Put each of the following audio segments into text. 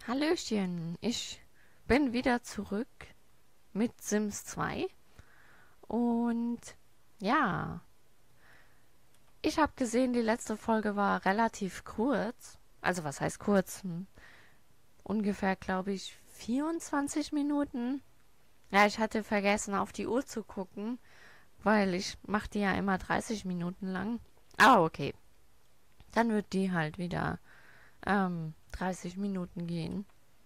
Hallöchen, ich bin wieder zurück mit Sims 2 und ja, ich habe gesehen, die letzte Folge war relativ kurz. Also was heißt kurz? Ungefähr, glaube ich, 24 Minuten. Ja, ich hatte vergessen, auf die Uhr zu gucken, weil ich mache die ja immer 30 Minuten lang. Ah, okay. Dann wird die halt wieder 30 Minuten gehen.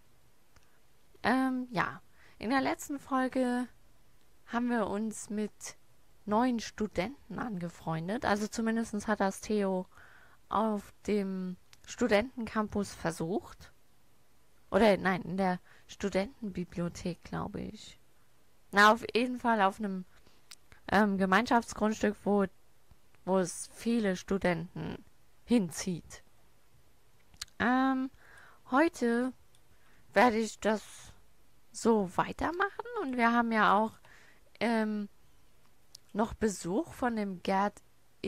Ja. In der letzten Folge haben wir uns mit neuen Studenten angefreundet. Also zumindest hat das Theo auf dem Studentencampus versucht. Oder nein, in der Studentenbibliothek, glaube ich. Na, auf jeden Fall auf einem Gemeinschaftsgrundstück, wo es viele Studenten hinzieht. Ähm, heute werde ich das so weitermachen und wir haben ja auch ähm, noch Besuch von dem Gerd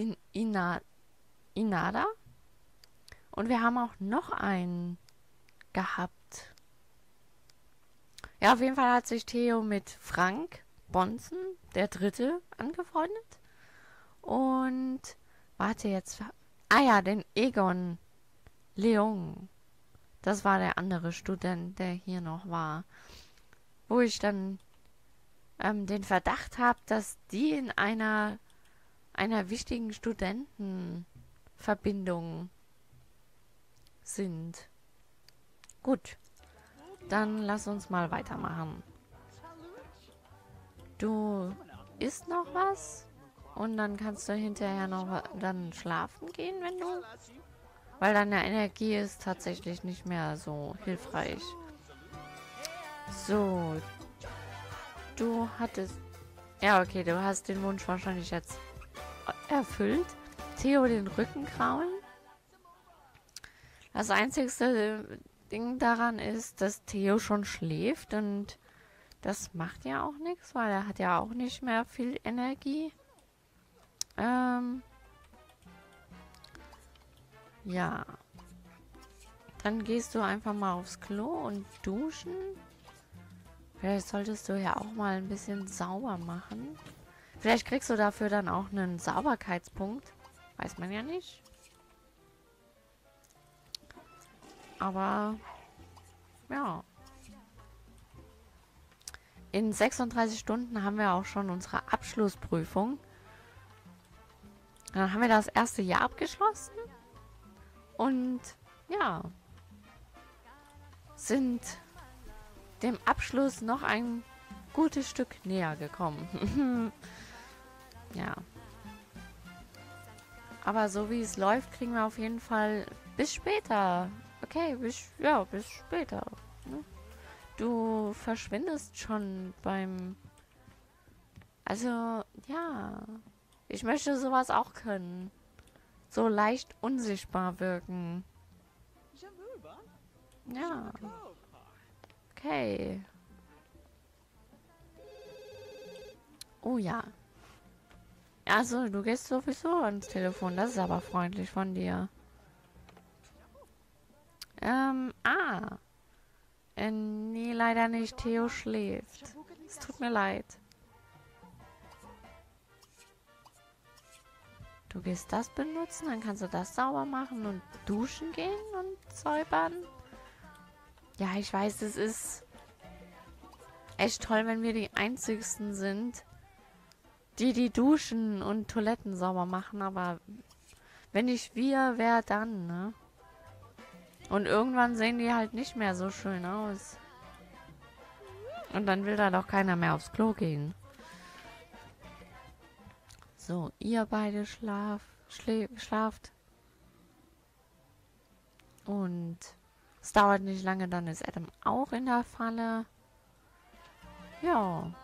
Inada. Und wir haben auch noch einen gehabt. Ja, auf jeden Fall hat sich Theo mit Frank Bonzen, der Dritte, angefreundet. Und warte jetzt. Ah ja, den Egon Leung. Das war der andere Student, der hier noch war. Wo ich dann den Verdacht habe, dass die in einer wichtigen Studentenverbindung sind. Gut, dann lass uns mal weitermachen. Du isst noch was und dann kannst du hinterher noch dann schlafen gehen, wenn du... Weil deine Energie ist tatsächlich nicht mehr so hilfreich. So, du hattest... Ja, okay, du hast den Wunsch wahrscheinlich jetzt erfüllt. Theo den Rücken kraulen. Das einzigste Ding daran ist, dass Theo schon schläft und das macht ja auch nichts, weil er hat ja auch nicht mehr viel Energie. Ja. Dann gehst du einfach mal aufs Klo und duschen. Vielleicht solltest du ja auch mal ein bisschen sauber machen. Vielleicht kriegst du dafür dann auch einen Sauberkeitspunkt. Weiß man ja nicht. Aber, ja. In 36 Stunden haben wir auch schon unsere Abschlussprüfung. Dann haben wir das erste Jahr abgeschlossen. Und, ja. Sind dem Abschluss noch ein gutes Stück näher gekommen. Ja. Aber so wie es läuft, kriegen wir auf jeden Fall bis später. Okay, bis später. Ne? Du verschwindest schon beim... Also, ja. Ich möchte sowas auch können. So leicht unsichtbar wirken. Ja. Okay. Oh ja. Also, du gehst sowieso ans Telefon. Das ist aber freundlich von dir. Nee, leider nicht. Theo schläft. Es tut mir leid. Du gehst das benutzen, dann kannst du das sauber machen und duschen gehen und säubern. Ja, ich weiß, es ist echt toll, wenn wir die Einzigsten sind, die duschen und Toiletten sauber machen, aber wenn nicht wir, wer dann, ne? Und irgendwann sehen die halt nicht mehr so schön aus. Und dann will da doch keiner mehr aufs Klo gehen. So, ihr beide schlaft. Und es dauert nicht lange, dann ist Adam auch in der Falle. Ja.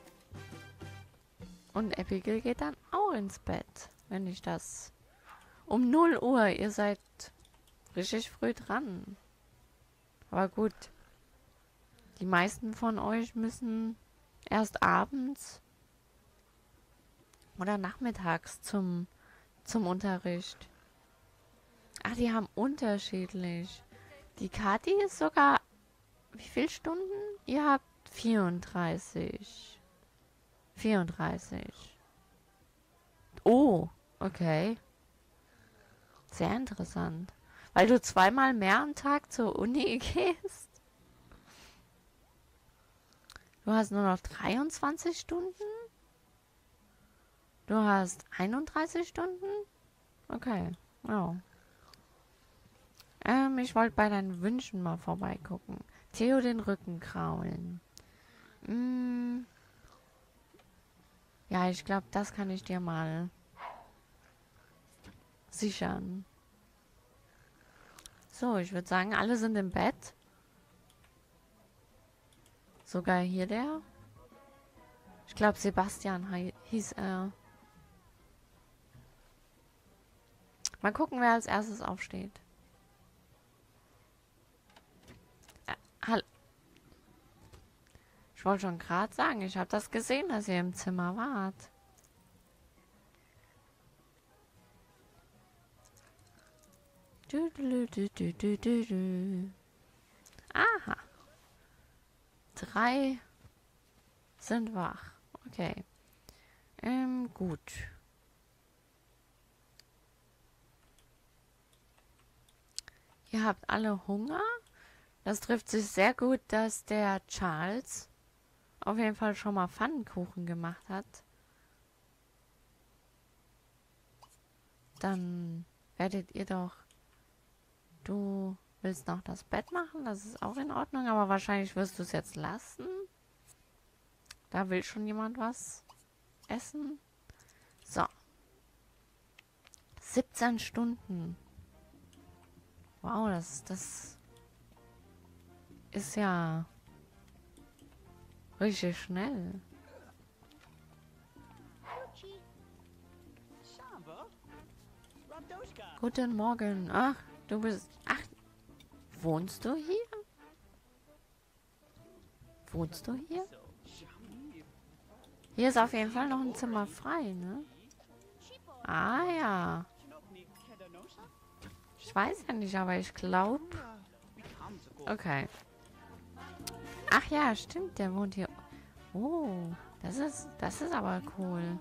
Und Abigail geht dann auch ins Bett, wenn ich das... Um 0 Uhr, ihr seid richtig früh dran. Aber gut. Die meisten von euch müssen erst abends oder nachmittags zum Unterricht. Ach, die haben unterschiedlich. Die Kathi ist sogar wie viele Stunden? Ihr habt 34. 34. Oh, okay. Sehr interessant. Weil du zweimal mehr am Tag zur Uni gehst? Du hast nur noch 23 Stunden? Du hast 31 Stunden? Okay. Oh. Ich wollte bei deinen Wünschen mal vorbeigucken. Theo den Rücken kraulen. Mm, ja, ich glaube, das kann ich dir mal sichern. So, ich würde sagen, alle sind im Bett. Sogar hier der. Ich glaube, Sebastian hieß er. Mal gucken, wer als erstes aufsteht. Hallo. Ich wollte schon gerade sagen, ich habe das gesehen, dass ihr im Zimmer wart. Aha. 3 sind wach. Okay. Gut. Ihr habt alle Hunger. Das trifft sich sehr gut, dass der Charles auf jeden Fall schon mal Pfannkuchen gemacht hat. Dann werdet ihr doch... Du willst noch das Bett machen, das ist auch in Ordnung, aber wahrscheinlich wirst du es jetzt lassen. Da will schon jemand was essen. So. 17 Stunden. Wow, das ist ja richtig schnell. Guten Morgen. Ach, du bist... Ach, wohnst du hier? Wohnst du hier? Hier ist auf jeden Fall noch ein Zimmer frei, ne? Ah ja. Ich weiß ja nicht, aber ich glaube... Okay. Ach ja, stimmt, der wohnt hier. Oh, das ist aber cool.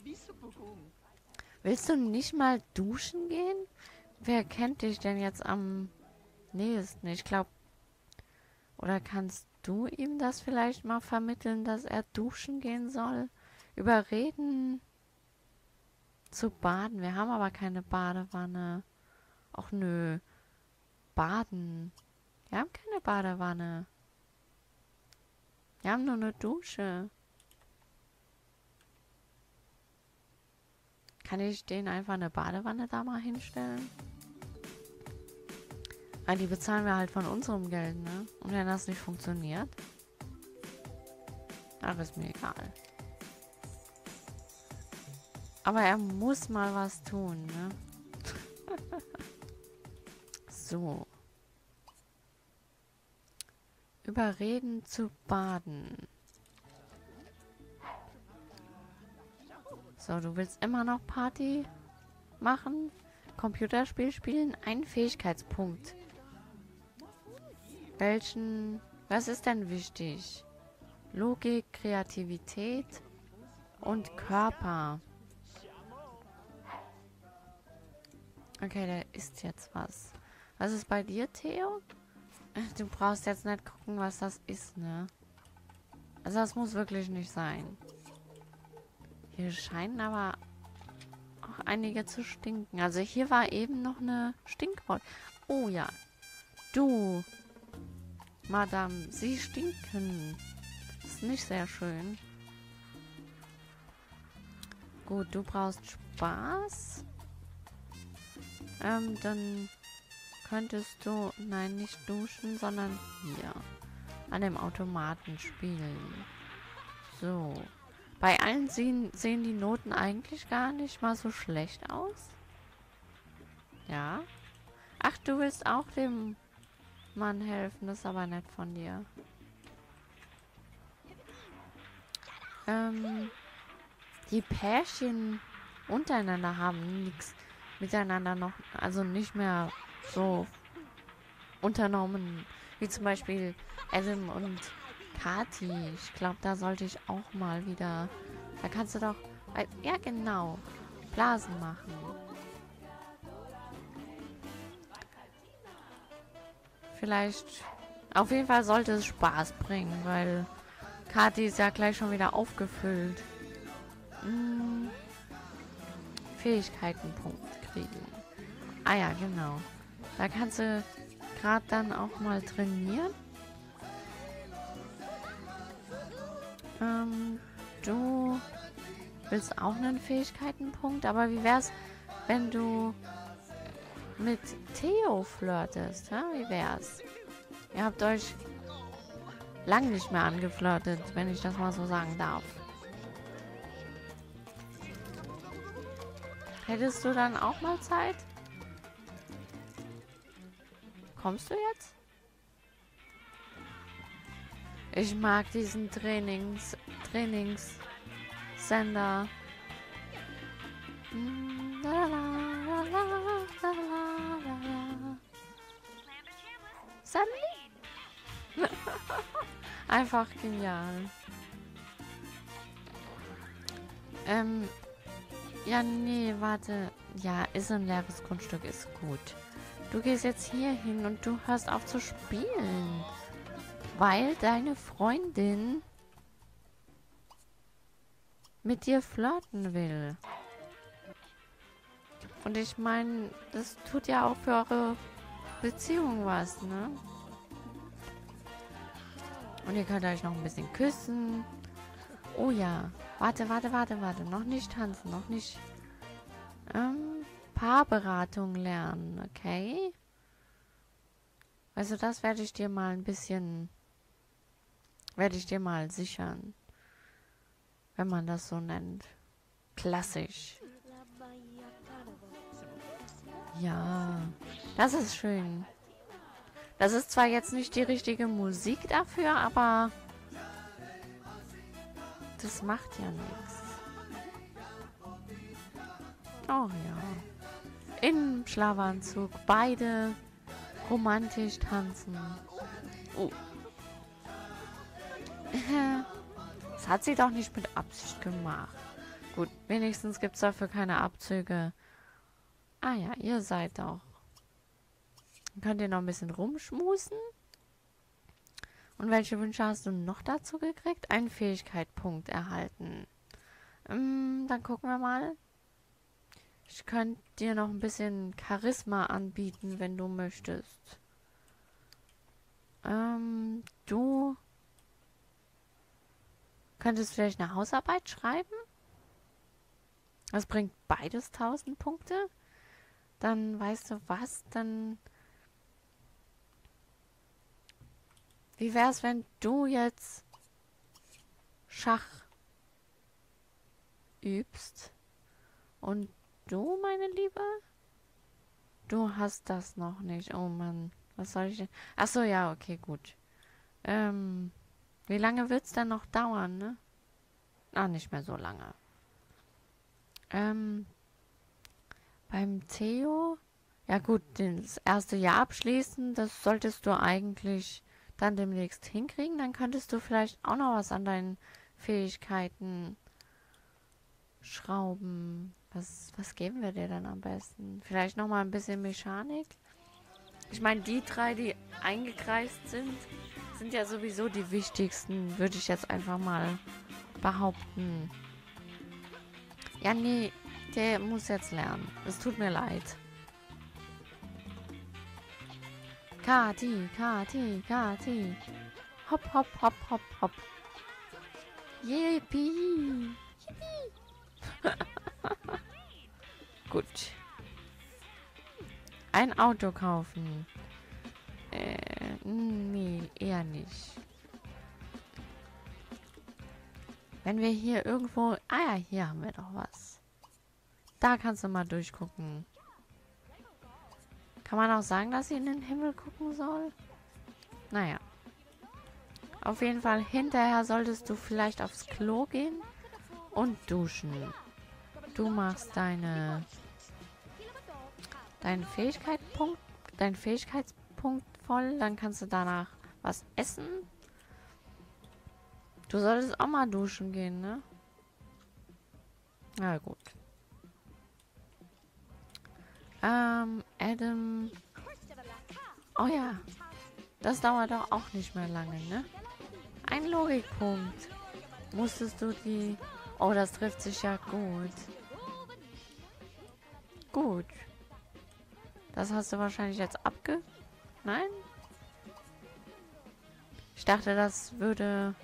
Willst du nicht mal duschen gehen? Wer kennt dich denn jetzt am nächsten? Ich glaube... Oder kannst du ihm das vielleicht mal vermitteln, dass er duschen gehen soll? Überreden zu baden. Wir haben aber keine Badewanne. Ach nö. Baden. Wir haben keine Badewanne. Wir haben nur eine Dusche. Kann ich denen einfach eine Badewanne da mal hinstellen? Weil die bezahlen wir halt von unserem Geld, ne? Und wenn das nicht funktioniert, ach, ist mir egal. Aber er muss mal was tun, ne? So. Überreden zu baden. So, du willst immer noch Party machen? Computerspiel spielen? Ein Fähigkeitspunkt. Was ist denn wichtig? Logik, Kreativität und Körper. Okay, der isst jetzt was. Was ist bei dir, Theo? Du brauchst jetzt nicht gucken, was das ist, ne? Also das muss wirklich nicht sein. Hier scheinen aber auch einige zu stinken. Also hier war eben noch eine Stinkwolke. Oh ja. Du, Madame, Sie stinken. Ist nicht sehr schön. Gut, du brauchst Spaß. Dann könntest du, nein, nicht duschen, sondern hier an dem Automaten spielen. So. Bei allen sehen die Noten eigentlich gar nicht mal so schlecht aus. Ja. Ach, du willst auch dem Mann helfen, das ist aber nett von dir. Die Pärchen untereinander haben nichts miteinander noch, also nicht mehr so unternommen. Wie zum Beispiel Adam und Kati. Ich glaube, da sollte ich auch mal wieder... Da kannst du doch... Ja, genau. Blasen machen. Vielleicht... Auf jeden Fall sollte es Spaß bringen, weil Kati ist ja gleich schon wieder aufgefüllt. Fähigkeitenpunkt kriegen. Ah ja, genau. Da kannst du gerade dann auch mal trainieren. Du willst auch einen Fähigkeitenpunkt, aber wie wär's, wenn du mit Theo flirtest? Ha? Wie wär's? Ihr habt euch lang nicht mehr angeflirtet, wenn ich das mal so sagen darf. Hättest du dann auch mal Zeit? Kommst du jetzt? Ich mag diesen Trainingssender. Einfach genial. Ja, nee, warte. Ja, ist ein leeres Grundstück, ist gut. Du gehst jetzt hier hin und du hörst auf zu spielen. Weil deine Freundin mit dir flirten will. Und ich meine, das tut ja auch für eure Beziehung was, ne? Und ihr könnt euch noch ein bisschen küssen. Oh ja. Warte. Noch nicht tanzen, noch nicht. Paarberatung lernen, okay? Also das werde ich dir mal ein bisschen... Werde ich dir mal sichern. Wenn man das so nennt. Klassisch. Ja, das ist schön. Das ist zwar jetzt nicht die richtige Musik dafür, aber das macht ja nichts. Oh ja. Im Schlafanzug. Beide romantisch tanzen. Oh. Das hat sie doch nicht mit Absicht gemacht. Gut, wenigstens gibt es dafür keine Abzüge. Ah ja, ihr seid doch. Könnt ihr noch ein bisschen rumschmusen? Und welche Wünsche hast du noch dazu gekriegt? Einen Fähigkeitspunkt erhalten. Dann gucken wir mal. Ich könnte dir noch ein bisschen Charisma anbieten, wenn du möchtest. Du könntest vielleicht eine Hausarbeit schreiben? Das bringt beides 1000 Punkte. Dann weißt du was, dann... Wie wär's, wenn du jetzt Schach übst? Und du, meine Liebe? Du hast das noch nicht. Oh Mann, was soll ich denn? Achso, ja, okay, gut. Wie lange wird's denn noch dauern, ne? Ah, nicht mehr so lange. Beim Theo? Ja gut, das erste Jahr abschließen, das solltest du eigentlich dann demnächst hinkriegen. Dann könntest du vielleicht auch noch was an deinen Fähigkeiten schrauben. Was geben wir dir dann am besten? Vielleicht noch mal ein bisschen Mechanik? Ich meine, die 3, die eingekreist sind, sind ja sowieso die wichtigsten, würde ich jetzt einfach mal behaupten. Ja, nee, der muss jetzt lernen. Es tut mir leid. Kati. Hopp, hopp, hopp, hopp, hopp. Yippie. Gut. Ein Auto kaufen. Nee, eher nicht. Wenn wir hier irgendwo... Ah ja, hier haben wir doch was. Da kannst du mal durchgucken. Kann man auch sagen, dass sie in den Himmel gucken soll? Naja. Auf jeden Fall, hinterher solltest du vielleicht aufs Klo gehen und duschen. Du machst deinen Fähigkeitspunkt voll, dann kannst du danach was essen. Du solltest auch mal duschen gehen, ne? Na gut. Adam. Oh ja. Das dauert doch auch nicht mehr lange, ne? Ein Logikpunkt. Musstest du die... Oh, das trifft sich ja gut. Gut. Das hast du wahrscheinlich jetzt Nein? Ich dachte, das würde...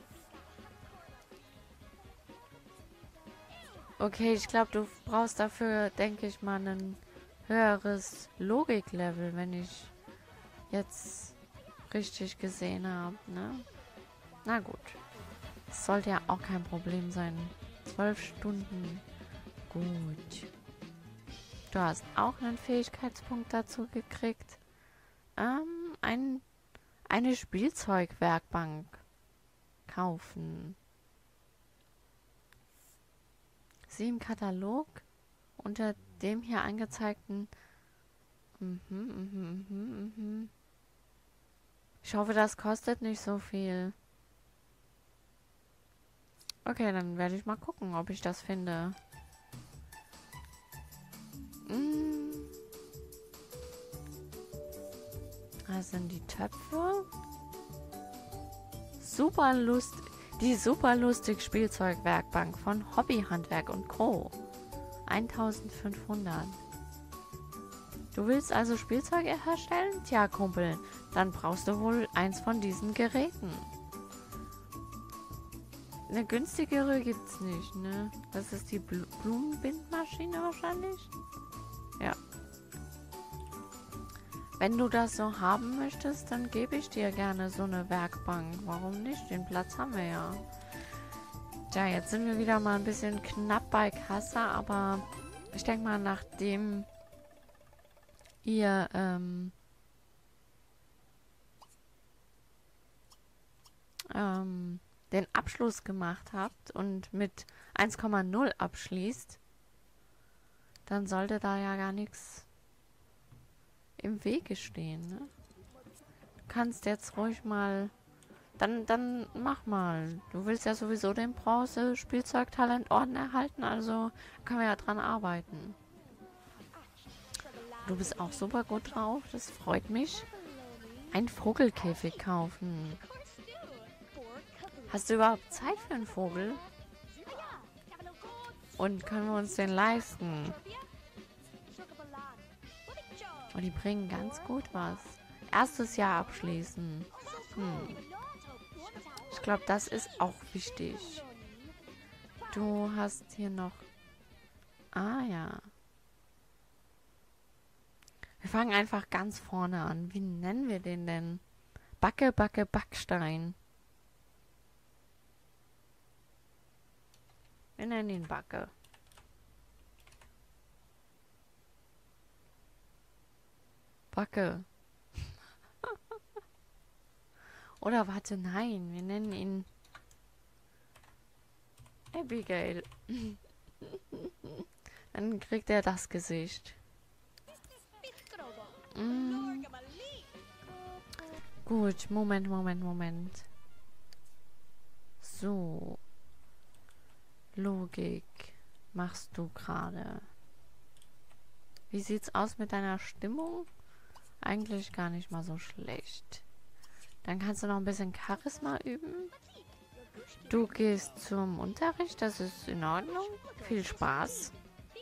Okay, ich glaube, du brauchst dafür, denke ich mal, ein höheres Logiklevel, wenn ich jetzt richtig gesehen habe, ne? Na gut. Das sollte ja auch kein Problem sein. 12 Stunden. Gut. Du hast auch einen Fähigkeitspunkt dazu gekriegt. Eine Spielzeugwerkbank kaufen. Sie im Katalog unter dem hier angezeigten. Ich hoffe, das kostet nicht so viel. Okay, dann werde ich mal gucken, ob ich das finde. Da sind die Töpfe. Die super lustig Spielzeugwerkbank von Hobbyhandwerk und Co. 1500. Du willst also Spielzeug herstellen? Tja, Kumpel, dann brauchst du wohl eins von diesen Geräten. Eine günstigere gibt's nicht, ne? Das ist die Blumenbindmaschine wahrscheinlich? Ja. Wenn du das so haben möchtest, dann gebe ich dir gerne so eine Werkbank. Warum nicht? Den Platz haben wir ja. Tja, jetzt sind wir wieder mal ein bisschen knapp bei Kasse, aber ich denke mal, nachdem ihr den Abschluss gemacht habt und mit 1,0 abschließt, dann sollte da ja gar nichts im Wege stehen, ne? Du kannst jetzt ruhig mal... Dann mach mal. Du willst ja sowieso den Bronze-Spielzeugtalentorden erhalten, also können wir ja dran arbeiten. Du bist auch super gut drauf, das freut mich. Ein Vogelkäfig kaufen. Hast du überhaupt Zeit für einen Vogel? Und können wir uns den leisten? Und die bringen ganz gut was. Erstes Jahr abschließen. Ich glaube, das ist auch wichtig. Du hast hier noch... Ah ja. Wir fangen einfach ganz vorne an. Wie nennen wir den denn? Backe, Backe, Backstein. Wir nennen ihn Backe. Backe. Oder warte, nein. Wir nennen ihn Abigail. Dann kriegt er das Gesicht. Gut, Moment. So. Logik machst du gerade. Wie sieht's aus mit deiner Stimmung? Eigentlich gar nicht mal so schlecht. Dann kannst du noch ein bisschen Charisma üben. Du gehst zum Unterricht, das ist in Ordnung. Viel Spaß.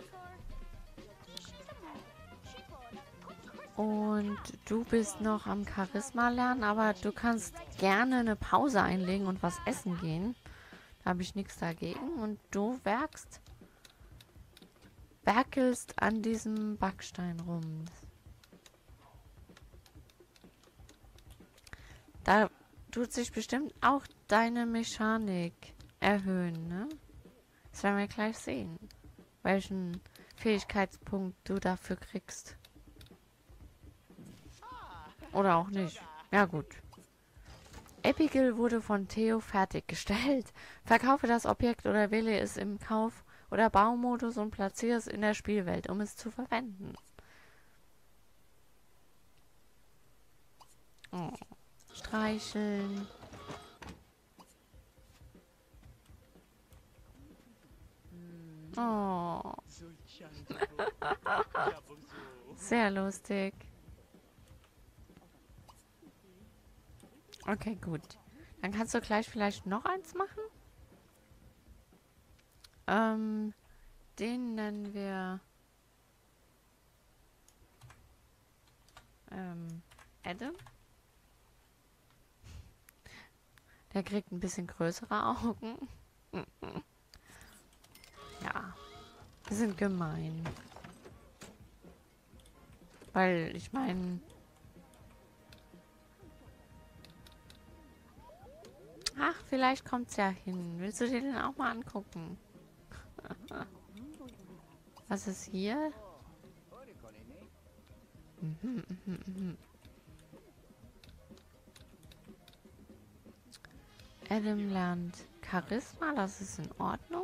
Und du bist noch am Charisma lernen, aber du kannst gerne eine Pause einlegen und was essen gehen. Da habe ich nichts dagegen. Und du werkelst an diesem Backstein rum. Da tut sich bestimmt auch deine Mechanik erhöhen, ne? Das werden wir gleich sehen. Welchen Fähigkeitspunkt du dafür kriegst. Oder auch nicht. Ja gut. Abigail wurde von Theo fertiggestellt. Verkaufe das Objekt oder wähle es im Kauf- oder Baumodus und platziere es in der Spielwelt, um es zu verwenden. Oh. Streicheln. Oh. Sehr lustig. Okay, gut. Dann kannst du gleich vielleicht noch eins machen. Den nennen wir Adam. Der kriegt ein bisschen größere Augen. Ja. Die sind gemein. Weil, ich meine... Ach, vielleicht kommt's ja hin. Willst du dir den auch mal angucken? Was ist hier? Adam lernt Charisma, das ist in Ordnung.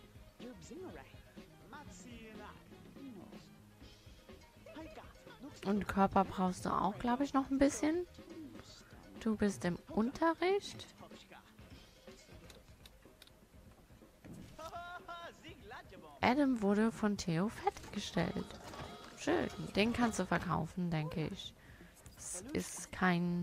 Und Körper brauchst du auch, glaube ich, noch ein bisschen. Du bist im Unterricht. Adam wurde von Theo fertiggestellt. Schön. Den kannst du verkaufen, denke ich. Es ist kein...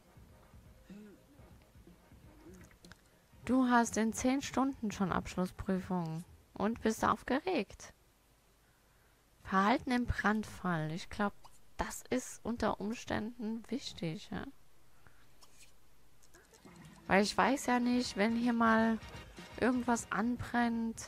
Du hast in 10 Stunden schon Abschlussprüfung. Und bist aufgeregt. Verhalten im Brandfall. Ich glaube, das ist unter Umständen wichtig, ja? Weil ich weiß ja nicht, wenn hier mal irgendwas anbrennt,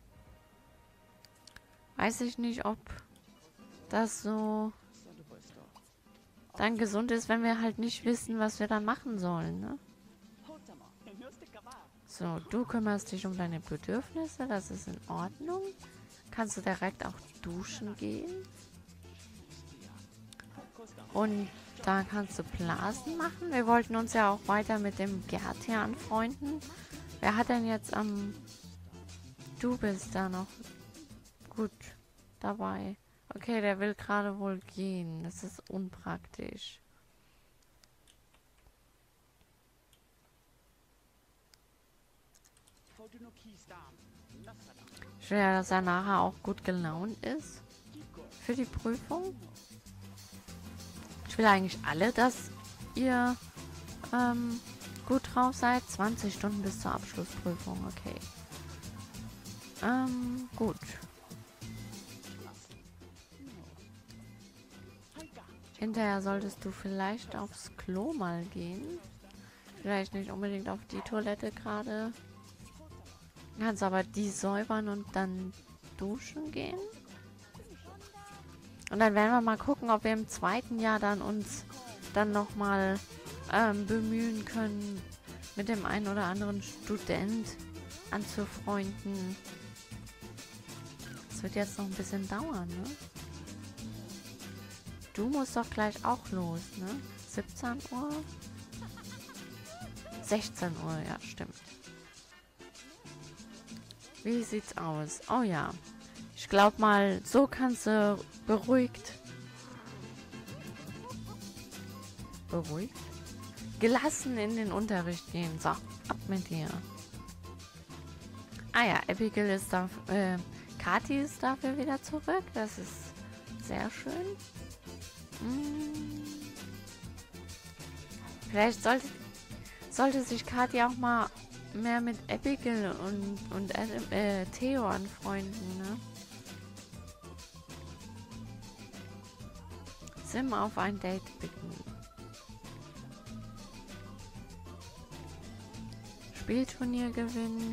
weiß ich nicht, ob das so dann gesund ist, wenn wir halt nicht wissen, was wir dann machen sollen, ne? So, du kümmerst dich um deine Bedürfnisse, das ist in Ordnung. Kannst du direkt auch duschen gehen. Und da kannst du Blasen machen. Wir wollten uns ja auch weiter mit dem Gerd hier anfreunden. Wer hat denn jetzt am... Du bist da noch gut dabei. Okay, der will gerade wohl gehen. Das ist unpraktisch. Ich will ja, dass er nachher auch gut gelaunt ist. Für die Prüfung. Ich will eigentlich alle, dass ihr gut drauf seid. 20 Stunden bis zur Abschlussprüfung. Okay. Gut. Hinterher solltest du vielleicht aufs Klo mal gehen. Vielleicht nicht unbedingt auf die Toilette gerade. Kannst aber die säubern und dann duschen gehen. Und dann werden wir mal gucken, ob wir im zweiten Jahr dann uns dann nochmal bemühen können, mit dem einen oder anderen Student anzufreunden. Das wird jetzt noch ein bisschen dauern, ne? Du musst doch gleich auch los, ne? 17 Uhr? 16 Uhr, ja, stimmt. Wie sieht's aus? Oh ja. Ich glaube mal, so kannst du beruhigt. Gelassen in den Unterricht gehen. So, ab mit dir. Ah ja, Abigail ist da. Kathi ist dafür wieder zurück. Das ist sehr schön. Vielleicht sollte sich Kathi auch mal mehr mit Abigail und Theo anfreunden, ne? Sim auf ein Date bitten. Spielturnier gewinnen.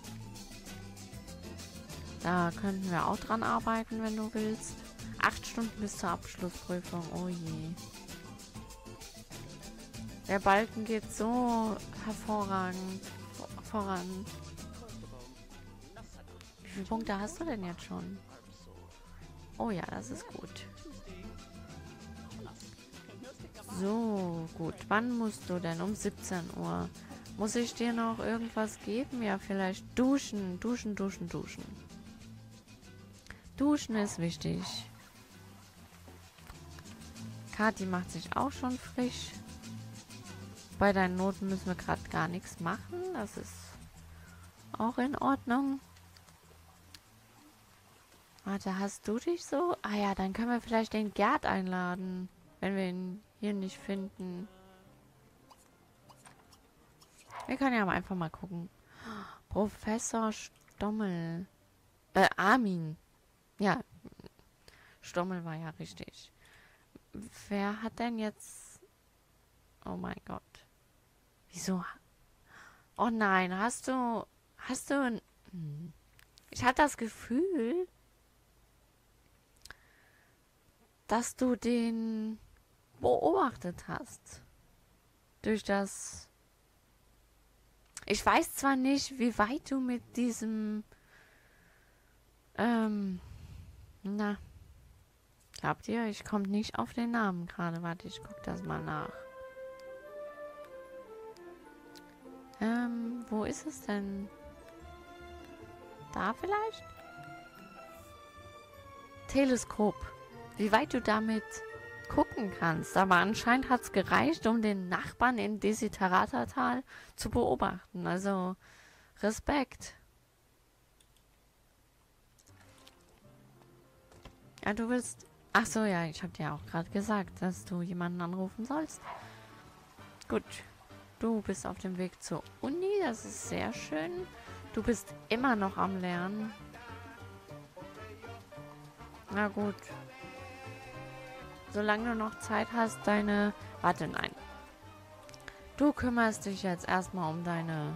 Da könnten wir auch dran arbeiten, wenn du willst. 8 Stunden bis zur Abschlussprüfung. Oh je. Der Balken geht so hervorragend voran. Wie viele Punkte hast du denn jetzt schon? Oh ja, das ist gut. So, gut. Wann musst du denn? Um 17 Uhr. Muss ich dir noch irgendwas geben? Ja, vielleicht duschen. Duschen. Duschen ist wichtig. Kathi macht sich auch schon frisch. Bei deinen Noten müssen wir gerade gar nichts machen. Das ist auch in Ordnung. Warte, hast du dich so? Ah ja, dann können wir vielleicht den Gerd einladen, wenn wir ihn hier nicht finden. Wir können ja einfach mal gucken. Professor Stommel. Armin. Ja, Stommel war ja richtig. Wer hat denn jetzt... Oh mein Gott. Wieso? Oh nein, hast du... Ich hatte das Gefühl, dass du den beobachtet hast. Durch das... Ich weiß zwar nicht, wie weit du mit diesem... Na... Glaubt ihr? Ich komme nicht auf den Namen gerade. Warte, ich gucke das mal nach. Wo ist es denn? Da vielleicht? Teleskop. Wie weit du damit gucken kannst. Aber anscheinend hat es gereicht, um den Nachbarn in Desideratatal zu beobachten. Also, Respekt. Ja, du willst... Ach so, ja, ich habe dir auch gerade gesagt, dass du jemanden anrufen sollst. Gut. Du bist auf dem Weg zur Uni, das ist sehr schön. Du bist immer noch am Lernen. Na gut. Solange du noch Zeit hast, deine... Warte, nein. Du kümmerst dich jetzt erstmal um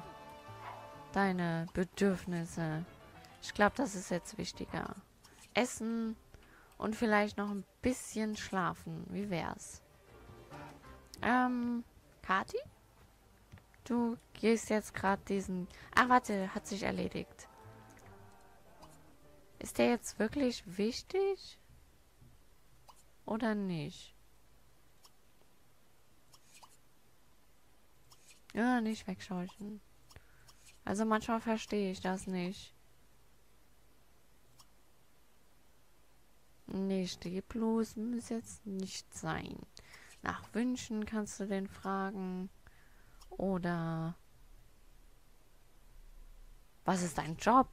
deine Bedürfnisse. Ich glaube, das ist jetzt wichtiger. Essen und vielleicht noch ein bisschen schlafen. Wie wär's? Kati? Du gehst jetzt gerade diesen... Ach, warte, hat sich erledigt. Ist der jetzt wirklich wichtig? Oder nicht? Ja, nicht wegscheuchen. Also manchmal verstehe ich das nicht. Nee, stehblos muss jetzt nicht sein. Nach Wünschen kannst du den fragen. Oder... Was ist dein Job?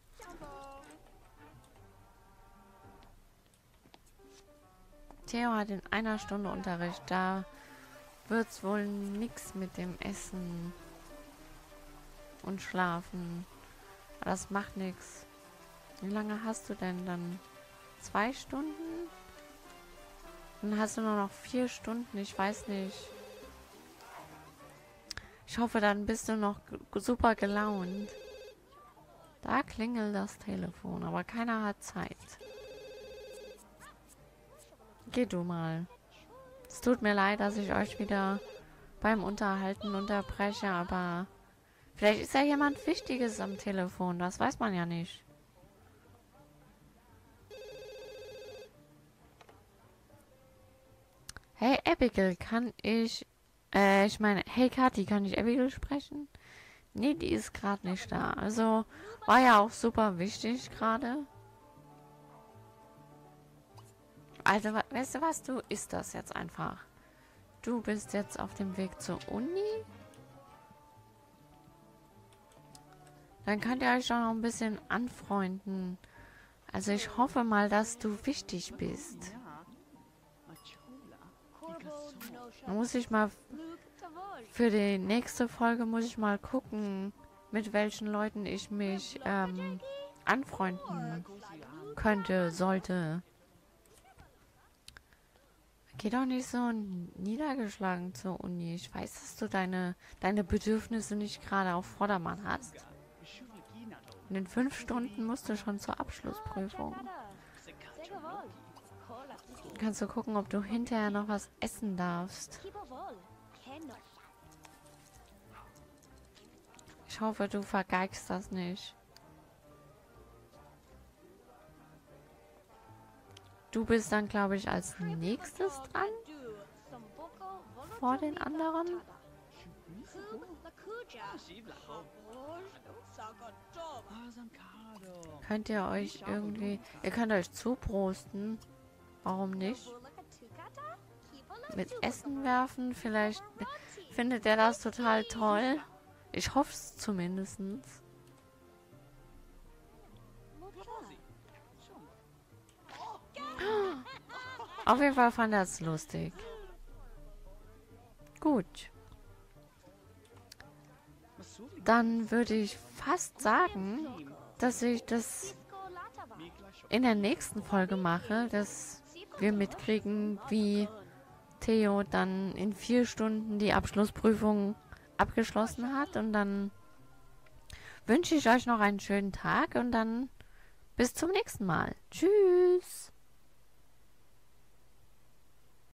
Theo hat in einer Stunde Unterricht. Da wird's wohl nix mit dem Essen und Schlafen. Aber das macht nichts. Wie lange hast du denn dann? 2 Stunden? Dann hast du nur noch 4 Stunden. Ich weiß nicht. Ich hoffe, dann bist du noch super gelaunt. Da klingelt das Telefon, aber keiner hat Zeit. Geh du mal. Es tut mir leid, dass ich euch wieder beim Unterhalten unterbreche, aber vielleicht ist ja jemand Wichtiges am Telefon. Das weiß man ja nicht. Hey Abigail, kann ich... ich meine, hey Kathi, kann ich Abigail sprechen? Nee, die ist gerade nicht da. Also, war ja auch super wichtig gerade. Also, weißt du was? Du isst das jetzt einfach. Du bist jetzt auf dem Weg zur Uni. Dann könnt ihr euch doch noch ein bisschen anfreunden. Also, ich hoffe mal, dass du wichtig bist. Dann muss ich mal... Für die nächste Folge muss ich mal gucken, mit welchen Leuten ich mich anfreunden könnte, sollte. Geh doch nicht so niedergeschlagen zur Uni. Ich weiß, dass du deine Bedürfnisse nicht gerade auf Vordermann hast. In den 5 Stunden musst du schon zur Abschlussprüfung. Kannst du gucken, ob du hinterher noch was essen darfst. Ich hoffe, du vergeigst das nicht. Du bist dann, glaube ich, als nächstes dran. Vor den anderen. Könnt ihr euch irgendwie... Ihr könnt euch zuprosten. Warum nicht? Mit Essen werfen. Findet er das total toll? Ich hoffe es zumindest. Auf jeden Fall fand er es lustig. Gut. Dann würde ich fast sagen, dass ich das in der nächsten Folge mache, dass wir mitkriegen, wie Theo dann in 4 Stunden die Abschlussprüfung abgeschlossen hat. Und dann wünsche ich euch noch einen schönen Tag und dann bis zum nächsten Mal. Tschüss.